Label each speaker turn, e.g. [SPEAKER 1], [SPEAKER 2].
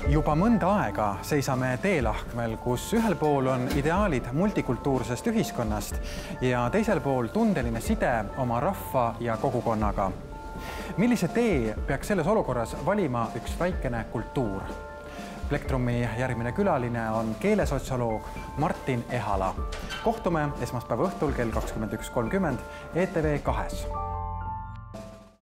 [SPEAKER 1] Juba mõnda aega seisame teelahkmel, kus ühel pool on ideaalid multikultuursest ühiskonnast ja teisel pool tundeline side oma rahva ja kogukonnaga. Millise tee peaks selles olukorras valima üks väikene kultuur? Plektrumi järgmine külaline on keelesotsioloog Martin Ehala. Kohtume esmaspäeva õhtul kell 21.30 ETV2.